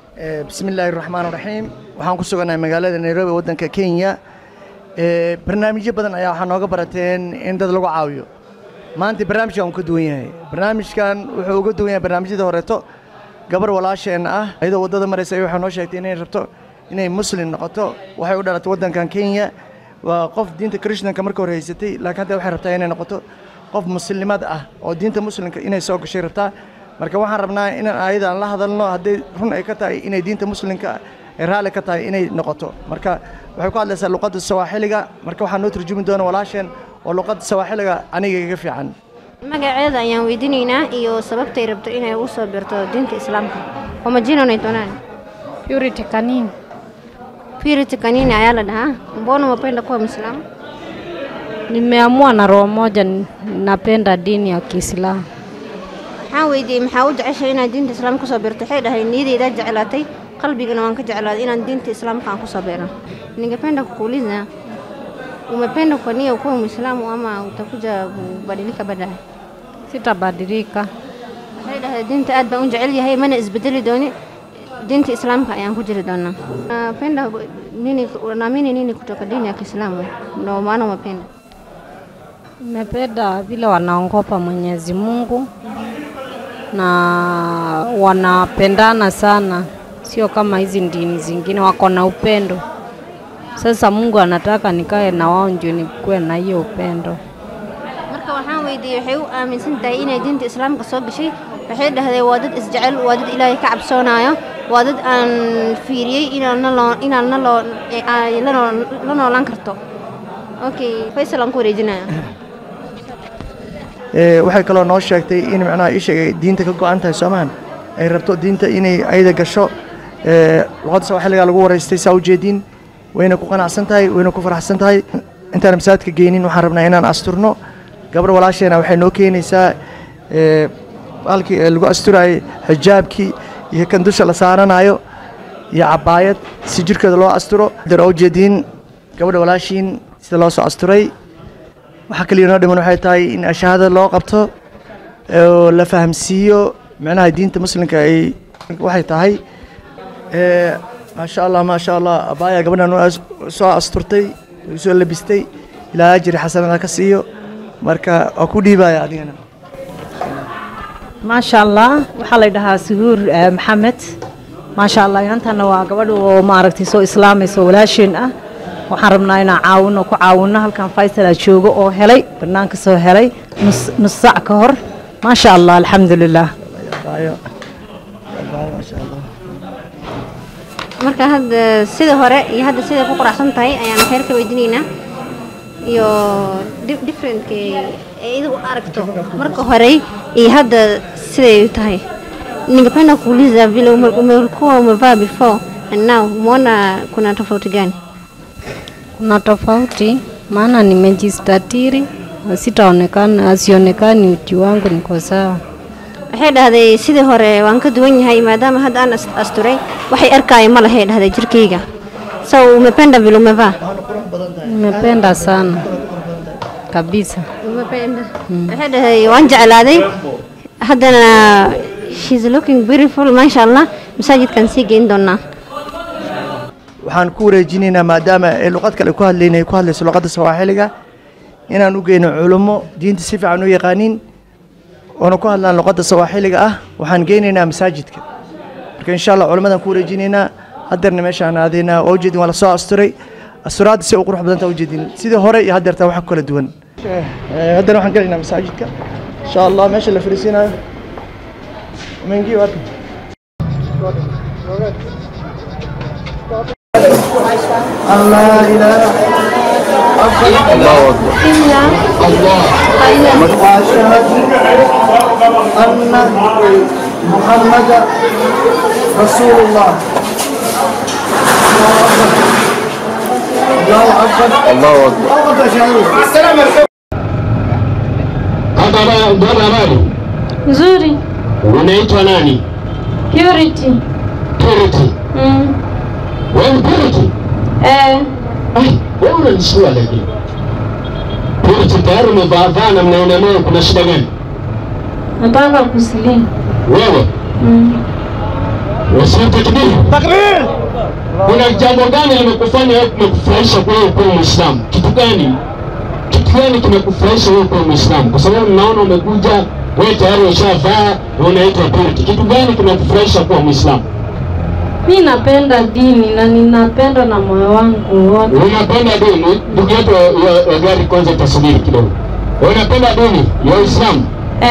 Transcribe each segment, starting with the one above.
بسم الله الرحمن الرحيم waxaan ku suganahay magaalada Nairobi wadanka Kenya barnaamijyo badan ayaa waxaan nooga barateen in dad lagu caawiyo maanta barnaamijkan uu ka duwan yahay barnaamijkan wuxuu uga duwan yahay barnaamijyada horeeto gabar walaasheen ah ayadoo wadada maraysa ay waxay noo sheegtay inay rabto inay muslim noqoto waxay u dhalatay wadankan Kenya waa qof diinta Christianka markii hore haysatay laakiin hadda waxay rabtaa inay noqoto qof muslimad ah oo diinta muslimka inay soo gashay rabtaa marka waxaan rabnaa in ayadaan la hadalno haddii run ay ka tahay inay diinta muslimka ay raali ka tahay inay noqoto marka waxay ku hadlaysaa luqadda Sawaaxiliga marka waxaan noo turjumi doonaa walaasheen oo luqadda Sawaaxiliga aniga iga fiican magaceeda ayaan weydiinaynaa iyo sababtay rabto inay u soo birto diinta islaamka oo majina unaitwa Purity Kanini. Purity Kanini ayaa la dhahaa mbona unapenda kuwa Muislamu? Nimeamua na roho moja napenda dini ya Kiislamu. waxaan weydiiyay maxaa u jeceshay inaad diinta islaamka ku soo birto waxay dhahay niyadeyda jeclaatay qalbigana waan ka jeclaaday inaan diinta islaamka aan ku soo biro ningependa kukuuliza umependa kwa nia kuwa Muislamu ama utakuja kubadilika baadaye? Sitabadilika. waxay dhahay diinta aad baan u jecel yahay mana isbedeli dooni diinta islaamka ayaan ku jiri doonaa napenda nini naamini nini kutoka dini ya Kiislamu ndio maana umependa? Nimependa vile wanaogopa Mwenyezi Mungu na wanapendana sana, sio kama hizi dini zingine wako na upendo. Sasa Mungu anataka nikae na wao ndio nikuwe na hiyo upendo. marka waxaan weydiiyay waxay u aaminsan tahay inay diinta islaamka soo gashay waxay dhahdeen waa dad isjecel waa dad Ilaahay ka cabsoonayo waa dad aan fiiriyay inaan la noolaan karto. Okay Faisal aan ku wareejinaya waxay kaloo noo sheegtay in macnaha ay sheegay diinta ka go'an tahay Soomaan ay rabto diinta inay ayda gasho luqadda Sawaaxiliga lagu wareystay saa u jeedin wayna ku qanacsan tahay wayna ku faraxsan tahay intaan masaajidka geenin waxaan rabnaa inaan asturno gabar walaasheena waxay noo keenaysaa halkii lagu asturay xijaabkii iyo kan dusha la saaranayo iyo cabaayad si jirkeeda loo asturo dar oo jeedin gabadha walaashiin sida loo soo asturay waxa kale inoo dhiman waxay tahay in ashahada loo qabto oo la fahamsiiyo macnaha diinta muslimka ay waxay tahay ma sha Allah abaya gabadhan soo asturtay soo labistay ilaa ajri xasanada ka siiyo marka oo ku dhiibaya adigana ما شاء الله وحلا يدها سهور محمد ما شاء الله ينتنا وقبل وما ركتي سو إسلامي سو ولا شيء وحرمنا هنا عاون وكعاوننا هل كان فايسل أشوجو أو هلي برنامج سو هلي نص ساعة كهر ما شاء الله الحمد لله ما شاء الله marka hadda sida hore iyo hadda sida ku quraxsan tahay ayaan heerka weydiinayna iyo different ee idu aragto marka hore iyo hadda siday tahay ningependa kuuliza vile umekuwa umevaa before and now umeona kuna tofauti gani? Kuna tofauti maana nimejistatiri asionekani uchi wangu niko sawa. waxay dhahday sidii hore waan ka duwan yahay maadaama hadda aan asturay waxay arkay ma lahayd dhahday jirkeyga saw umependa vile umevaa? Nimependa sana kabisa. umependa waxay dhahday waan jeclaaday haddana she's looking beautiful ma sha Allah masaajidkan sii geyn doonaa waxaan ku wareejinaynaa maadaama ay luqad kale ku hadlaynay ku hadlayso luqadda Sawaaxiliga inaan u geeyno culimo diinta si fiican u yaqaanin oo ku hadlaan luqadda Sawaaxiliga ah waxaan geynaynaa masaajidka marka insha Allah culimadan ku wareejinaynaa haddana meeshaan aadayna oo jeedin wala soo asturay asturaad si qurux badan taa u jeedin sidii hore iyo hadda wax kala duwan haddana waxaan gelaynaa masaajidka insha Allah meesha la fariisinayo منجي وقت الله إله الله أكبر الله وأشهد أن محمد رسول الله الله أكبر الله أكبر Nzuri. Unaitwa nani? Purity. Purity. Wewe Purity? Wewe unanishua leo. Purity tayari umevaa na mnaona nayo kuna shida gani? Nataka kusilimu. Wewe? Wasio takbir. Takbir. Kuna jambo gani limekufanya wewe kumekufurahisha kwa wewe kuwa Muislamu? Kitu gani? Kitu gani kimekufurahisha wewe kuwa Muislamu? Kwa sababu naona umekuja wewe tayari ushavaa na unaitwa purity. Kitu gani kimekufurahisha kuwa Muislamu? Mimi napenda dini na ninapenda na moyo wangu wote. Unapenda dini? Ndugu yetu wa gari kwanza tasubiri kidogo. Unapenda dini ya Uislamu?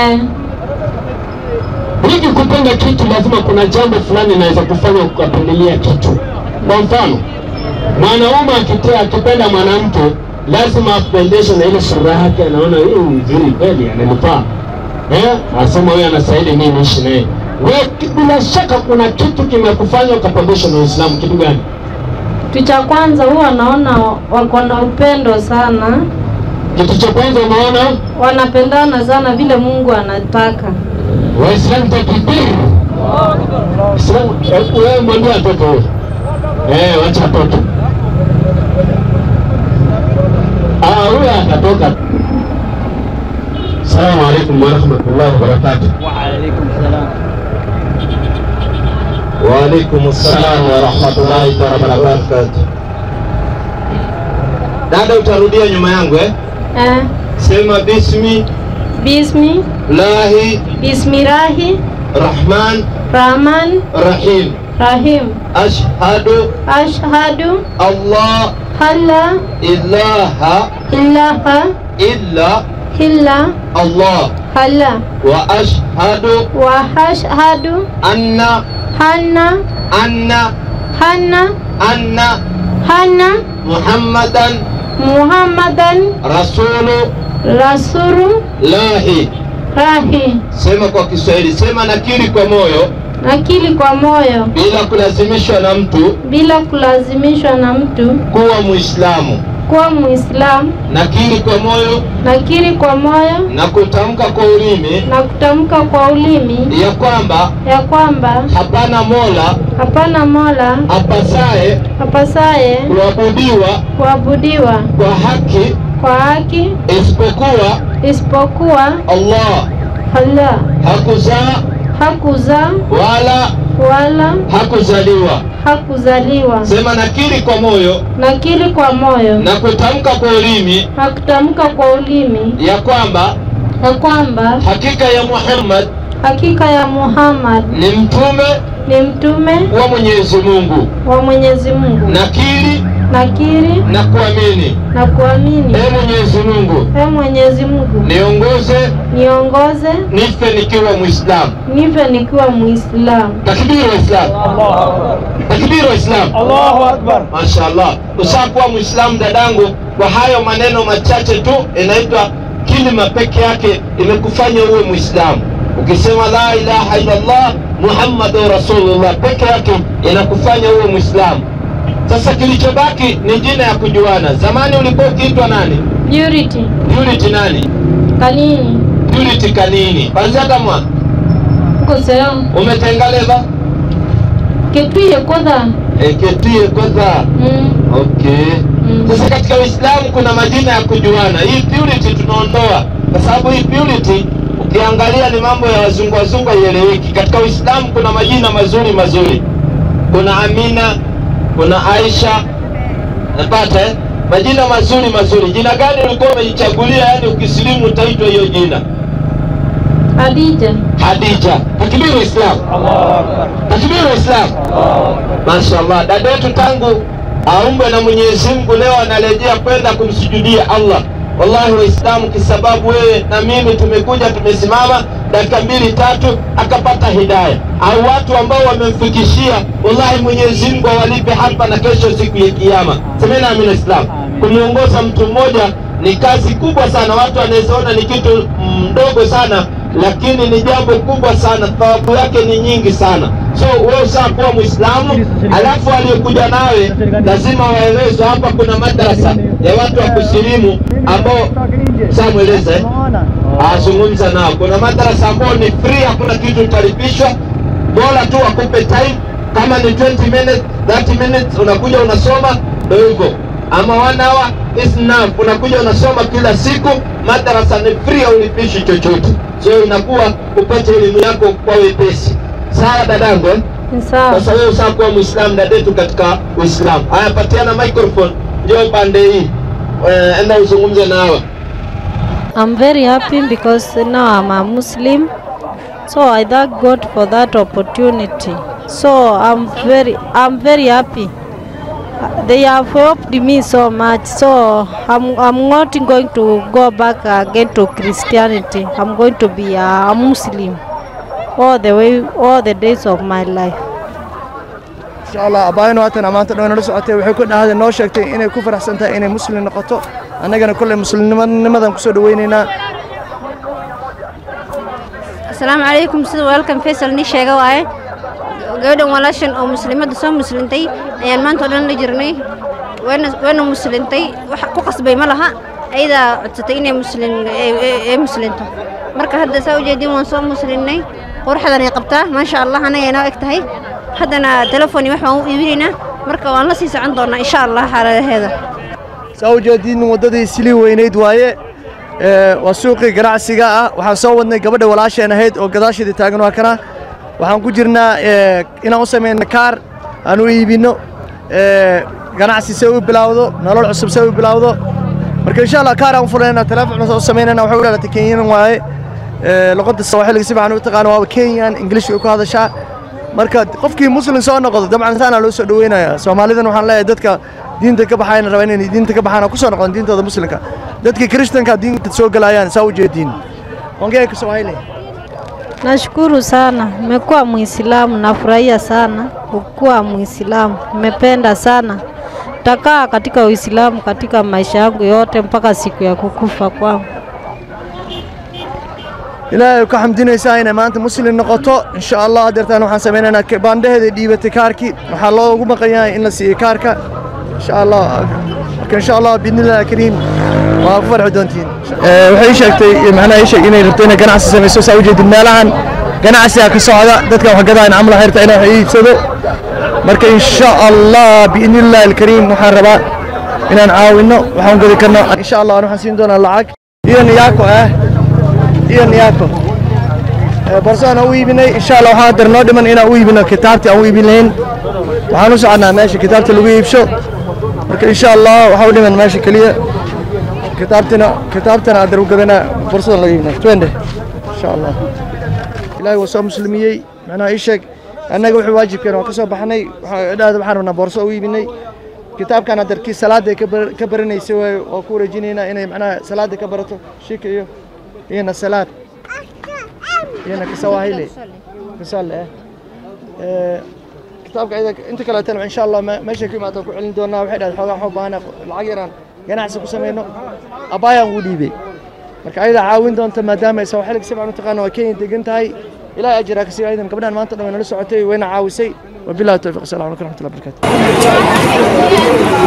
Hiki kupenda kitu lazima kuna jambo fulani linaweza kufanya ukapendelea kitu. Kwa mfano, mwanaume akipenda mwanamke lazima apendeshwe na ile sura yake, anaona huyu mzuri kweli ananifaa. Asema wewe anastahili mimi niishi naye. Wewe bila shaka kuna kitu kimekufanya ukapendeshwa na Uislamu. Kitu gani? Kitu cha kwanza huwa naona wako na upendo sana. Kitu cha kwanza unaona wanapendana sana vile Mungu anataka. Waislamu takbir. Waislamu wewe mwambie atoke wewe. Wacha atoke. Huyu atatoka. Assalamu alaykum wa rahmatullahi wa barakatuh. Wa alaykum salam. Wa alaykum assalam wa rahmatullahi wa barakatuh. Dada utarudia nyuma yangu Sema Bismillahi Rahman Rahim. Ashhadu Allah ilaha illa Allah wa ashhadu anna Muhammadan Rasulullahi. Sema kwa Kiswahili, sema nakiri kwa moyo bila kulazimishwa na mtu kuwa Muislamu. Nakiri kwa moyo na kutamka kwa ulimi ya kwamba hapana mola apasaye kuabudiwa kwa haki isipokuwa Allah. Hakuzaa wala hakuzaliwa. Sema nakiri kwa moyo na kutamka kwa ulimi ya kwamba hakika ya Muhammad ni mtume wa Mwenyezi Mungu. Nakiri na kuamini. Mwenyezi Mungu niongoze nife nikiwa Muislamu. Takbir wa Islam. Allahu Akbar. Mashaallah. Ushakuwa Muislamu dadangu, kwa hayo maneno machache tu inaitwa kilima peke yake imekufanya uwe Muislamu. Ukisema la ilaha illa Allah Muhammadur Rasulullah peke yake inakufanya uwe Muislamu. Sasa kilichobaki ni jina ya kujuana. Zamani ulikuwa ukiitwa nani? Purity nani? Kanini. Purity Kanini. Kwanza kama umetengaleva? Ketuye kodha. Okay. Sasa katika Uislamu kuna majina ya kujuana. Hii Purity tunaondoa kwa sababu hii Purity ukiangalia ni mambo ya wazungu haieleweki. Katika Uislamu kuna majina mazuri. Kuna Amina, kuna Aisha. Napata majina mazuri. Jina gani ulikuwa umejichagulia, yani ukisilimu utaitwa hiyo jina? Hadija. Takbir wa Islam. Allahu Akbar. Takbir wa Islam. Mashaallah. Dada yetu tangu aumbwe na Mwenyezi Mungu leo analejea kwenda kumsujudia Allah. Wallahi Waislamu, kisababu wewe na mimi tumekuja tumesimama dakika 2-3 akapata hidayah, au watu ambao wamemfikishia, wallahi Mwenyezi Mungu awalipe hapa na kesho siku ya kiyama. Semena amina. Islam kumuongoza mtu mmoja ni kazi kubwa sana. Watu wanawezaona ni kitu mdogo sana, lakini ni jambo kubwa sana, thawabu yake ni nyingi sana. So wewe ushakuwa Muislamu, alafu aliyekuja nawe lazima waelezwe. Hapa kuna madrasa ya watu wa kusilimu ambao samweleze azungumza nao. Kuna madrasa ambao ni free, hakuna kitu utalipishwa, bora tu wakupe time. Kama ni 20 minutes 30 minutes unakuja unasoma, ndio hivyo. Ama 1 hour is enough, unakuja unasoma kila siku. Madrasa ni free, haulipishi chochote, so inakuwa upate elimu yako kwa wepesi. Sawa dadangu? Sasa wewe ushakuwa Muislamu na detu katika Uislamu. Haya, patiana microphone. Njoo pande hii. Enda uzungumze na hawa. I'm very happy because now I'm a Muslim. So I thank God for that opportunity. So I'm very happy. They have helped me so much. So I'm not going to go back again to Christianity. I'm going to be a Muslim all the days of my life. inshallah abaayno haatan maanta dhownala socotay waxay ku dhaahday noo sheegtay inay ku faraxsantahay inay muslim noqoto annagana kulli muslimnimadan ku soo dhaweynayna. Assalaamu calaykum. sida walaalkan Faisal ni sheegay waaye gabadhan walaashan oo muslimada soo muslintay ayaan maanta oo dhan la jirnay wayna muslintay wax ku qasbay ma laha ayda codsatay inay muslinto marka hadda saa u jeedin waan soo muslinnay qurxadan ay qabtaa ma sha Allah anaga inoo egtahay haddana telefooni wax waan u iibinayna marka waan la sii socon doonaa insha Allah xaaladaheeda. saa u jeedin wadadii silii weynayd waaye waa suuqii ganacsiga ah waxaan soo wadnay gabadha walaasheen ahayd oo gadaasheeda taagan waa kana waxaan ku jirnaa inaan u sameeyno kaar aan u iibino ganacsi si uu bilowdo nolol cusub si uu bilowdo marka insha Allah kaar aan fulayna telefoon soo sameynana waxa uu leeyahay Kenyan waaye luqadda Soomaaliga si fiican u taqaan waa Kenyan English ku hadashaa marka qofkii muslim soo noqdo dabcan saana loo soo dhaweynaya Soomaalidan waxaan leeyahay dadka diinta ka baxayna rabaan inay diinta ka baxaan ku soo noqdaan diintooda muslimka dadka Kristanka diinta soo galayaan saa u jeedin ongea Kiswahili. Nashukuru sana, nimekuwa Muislamu, nafurahia sana kuwa Muislamu, nimependa sana. Takaa katika Uislamu katika maisha yangu yote mpaka siku ya kukufa kwangu. ilaahay ka xamdinaysaa inay maanta muslim noqoto insha Allah adeertaan waxaan sameeynaa baandaheeda dhiibatay kaarki waxa loogu maqayaa in la siiyo kaarka insha Allah marka insha Allah bidnillah kariim waa ku farxi doontiin waxay sheegtay macnaha ay sheegay inay rabto inay ganacsi sameeyso saa u jeedin meelahan ganacsiga ka socda dadka wax gadaan amal xirta inay wax iibsado marka insha Allah bidnillah kariim waxaan rabaa inaan caawino waxaan gadi karno insha Allah waxaan siin doonaa lacag iyo niyako borsana u iibinay insha Allah waxaan darnoo dhiman inaan u iibino kitaabtii aan u iibin lahayn waxaan u soconaa meesha kitaabta lagu iibsho marka insha Allah waxa u dhiman meesha kaliya kitaabtana aad gadana borsada lagu iibino twende insha Allah ilaahay waa soo muslimiyay macnaha ii sheeg annaga wuxuu waajibkeena waa ka soo baxnay waxaan rabnaa borso u iibinay kitaabkan adarkii salaada ka baranaysa oo ku wareejinayna inay macnaha salaada ka barato shika iyo ina salaad ina Kiswahili misal kitaabka inta kale tan insha Allah meesha ku imaado ku celin doonaa waxay dhahay xogaa xubaan lacag yaraan ganacsi ku sameeyno abaayaan u dhiibay marka ayda caawin doonta maadaama ay soo xillig si fiican u taqaan waa Kenya degan tahay ilaa ajira ka sii aydan gabadhan maanta dhan la socotay wayna caawisay wabillahi tawfiiq. Assalamu alaykum wa rahmatullahi wa barakatuh.